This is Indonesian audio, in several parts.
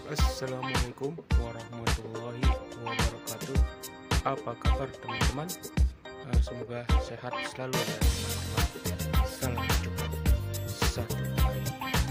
Assalamualaikum warahmatullahi wabarakatuh. Apa kabar teman-teman? Semoga sehat selalu ya teman-teman. Salam cepat satu hari.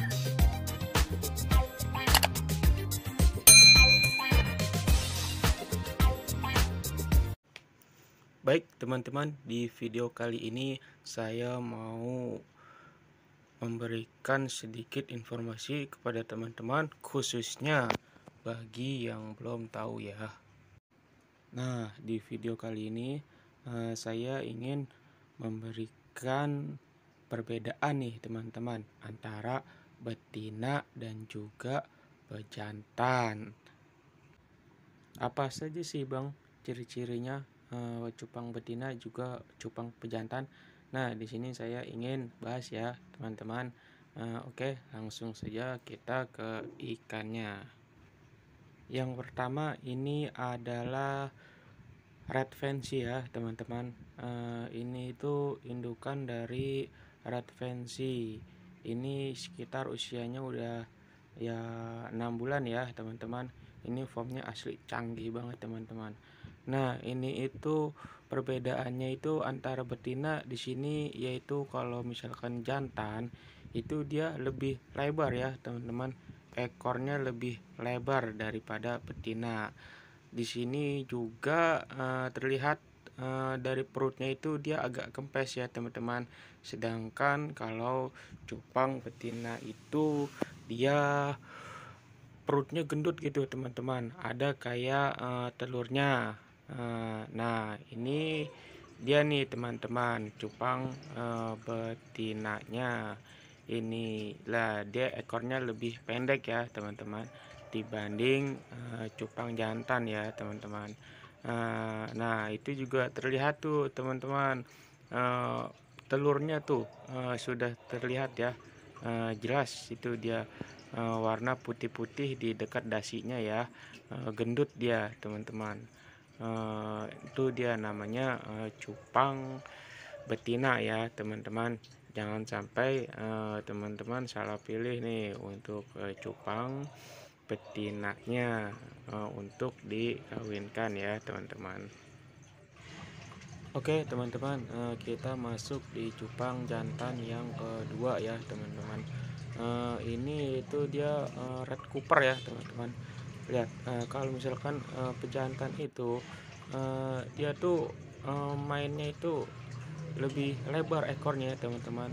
Baik teman-teman, di video kali ini saya mau memberikan sedikit informasi kepada teman-teman, khususnya bagi yang belum tahu ya. Nah, di video kali ini saya ingin memberikan perbedaan nih teman-teman antara betina dan juga pejantan. Apa saja sih Bang ciri-cirinya cupang betina juga cupang pejantan? Nah, di sini saya ingin bahas ya teman-teman. Oke, langsung saja kita ke ikannya. Yang pertama ini adalah red fancy ya teman-teman. Ini itu indukan dari red fancy. Ini sekitar usianya udah ya 6 bulan ya teman-teman. Ini formnya asli canggih banget teman-teman. Nah, ini itu perbedaannya itu antara betina di sini, yaitu kalau misalkan jantan itu dia lebih lebar ya teman-teman. Ekornya lebih lebar daripada betina. Di sini juga terlihat dari perutnya itu dia agak kempes ya teman-teman. Sedangkan kalau cupang betina itu dia perutnya gendut gitu teman-teman. Ada kayak telurnya. Nah, ini dia nih teman-teman, cupang betinanya. Ini lah dia ekornya lebih pendek ya teman-teman dibanding cupang jantan ya teman-teman. Nah, itu juga terlihat tuh teman-teman, telurnya tuh sudah terlihat ya, jelas itu dia warna putih-putih di dekat dasinya ya. Gendut dia teman-teman. Itu dia namanya cupang betina ya teman-teman. Jangan sampai teman-teman salah pilih nih untuk cupang betinanya untuk dikawinkan ya teman-teman. Oke teman-teman, kita masuk di cupang jantan yang kedua ya teman-teman. Ini itu dia red cooper ya teman-teman. Lihat, kalau misalkan pejantan itu dia tuh mainnya itu lebih lebar ekornya ya teman-teman.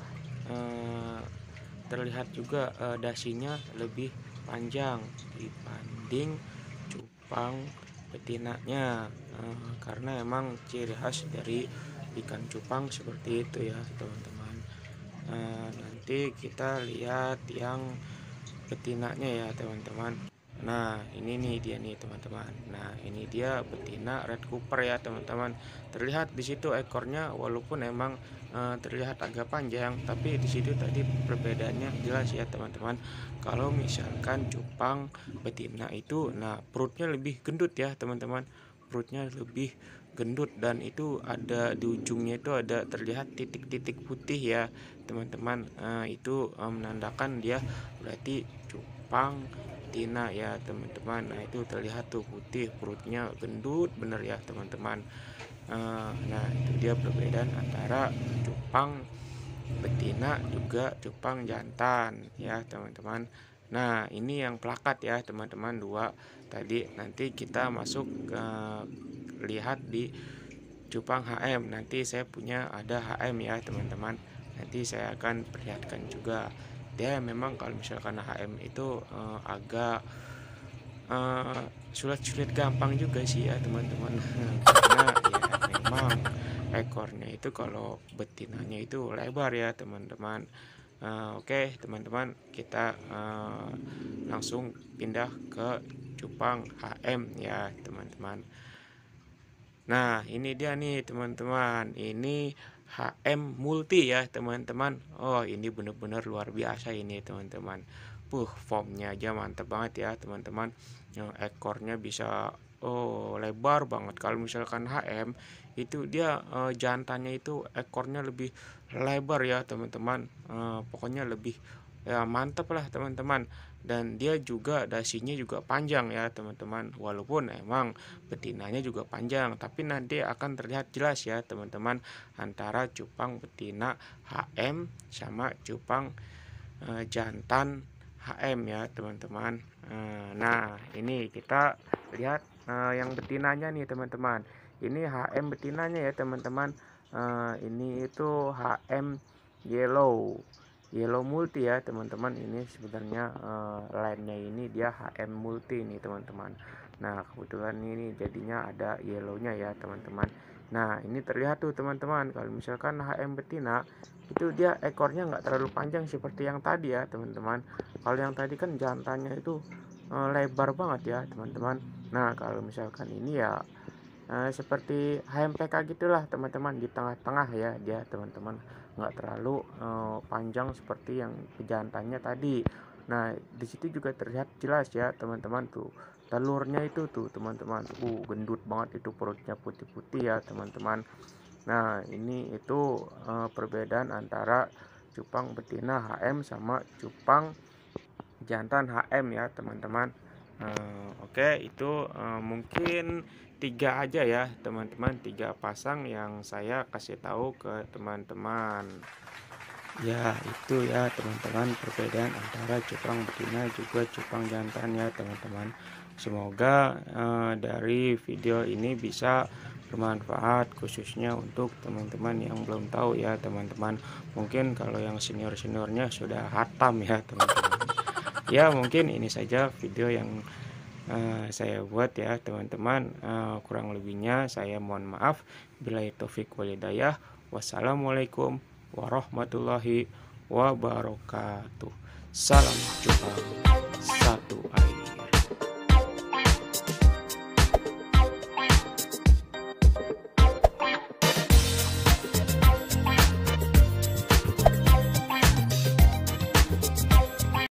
Terlihat juga dasinya lebih panjang dibanding cupang betinanya, karena emang ciri khas dari ikan cupang seperti itu ya teman-teman. Nanti kita lihat yang betinanya ya teman-teman. Nah, ini nih dia nih teman-teman. Nah, ini dia betina red cooper ya teman-teman. Terlihat di situ ekornya walaupun emang terlihat agak panjang, tapi di situ tadi perbedaannya jelas ya teman-teman. Kalau misalkan cupang betina itu, nah perutnya lebih gendut ya teman-teman. Perutnya lebih gendut dan itu ada di ujungnya itu ada terlihat titik-titik putih ya teman-teman. Itu menandakan dia berarti cupang betina ya teman-teman. Nah, itu terlihat tuh putih, perutnya gendut bener ya teman-teman. Nah, itu dia perbedaan antara cupang betina juga cupang jantan ya teman-teman. Nah, ini yang plakat ya teman-teman, dua tadi. Nanti kita masuk ke lihat di cupang HM. Nanti saya punya ada HM ya teman-teman. Nanti saya akan perlihatkan juga. Dia memang kalau misalkan HM itu agak sulit-sulit gampang juga sih ya teman-teman. Karena ya memang ekornya itu kalau betinanya itu lebar ya teman-teman. Oke teman-teman, kita langsung pindah ke cupang HM ya teman-teman. Nah, ini dia nih teman-teman. Ini HM multi ya teman-teman. Oh, ini bener-bener luar biasa ini teman-teman. Formnya aja mantep banget ya teman-teman. Yang ekornya bisa lebar banget. Kalau misalkan HM itu dia jantannya itu ekornya lebih lebar ya teman-teman. Pokoknya lebih ya mantep lah teman-teman. Dan dia juga dasinya juga panjang ya teman-teman, walaupun emang betinanya juga panjang, tapi nanti akan terlihat jelas ya teman-teman antara cupang betina HM sama cupang jantan HM ya teman-teman. Nah ini kita lihat yang betinanya nih teman-teman. Ini HM betinanya ya teman-teman. Ini itu HM yellow multi ya teman-teman. Ini sebenarnya lainnya ini dia HM multi nih teman-teman. Nah kebetulan ini jadinya ada yellownya ya teman-teman. Nah ini terlihat tuh teman-teman, kalau misalkan HM betina itu dia ekornya nggak terlalu panjang seperti yang tadi ya teman-teman. Kalau yang tadi kan jantannya itu lebar banget ya teman-teman. Nah kalau misalkan ini ya seperti HMPK gitulah teman-teman, di tengah-tengah ya dia teman-teman, nggak terlalu panjang seperti yang pejantannya tadi. Nah di situ juga terlihat jelas ya teman-teman, tuh telurnya itu tuh teman-teman, gendut banget itu, perutnya putih-putih ya teman-teman. Nah ini itu perbedaan antara cupang betina HM sama cupang jantan HM ya teman-teman. Oke itu mungkin 3 aja ya teman-teman, 3 pasang yang saya kasih tahu ke teman-teman. Ya itu ya teman-teman, perbedaan antara cupang betina juga cupang jantan ya teman-teman. Semoga dari video ini bisa bermanfaat, khususnya untuk teman-teman yang belum tahu ya teman-teman. Mungkin kalau yang senior-seniornya sudah hatam ya teman-teman. Ya mungkin ini saja video yang saya buat ya teman-teman. Kurang lebihnya saya mohon maaf. Billahi taufik walhidayah. Wassalamualaikum warahmatullahi wabarakatuh. Salam jumpa. Salam.